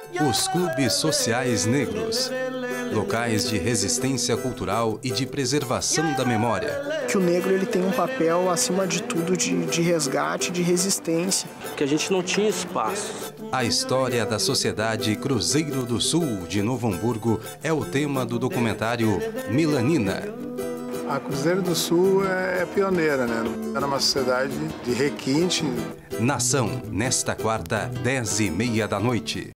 Os clubes sociais negros, locais de resistência cultural e de preservação da memória. Que o negro ele tem um papel, acima de tudo, de resgate, de resistência. Que a gente não tinha espaço. A história da sociedade Cruzeiro do Sul de Novo Hamburgo é o tema do documentário Melanina. A Cruzeiro do Sul é pioneira, né? Era uma sociedade de requinte. Nação, nesta quarta, 10h30 da noite.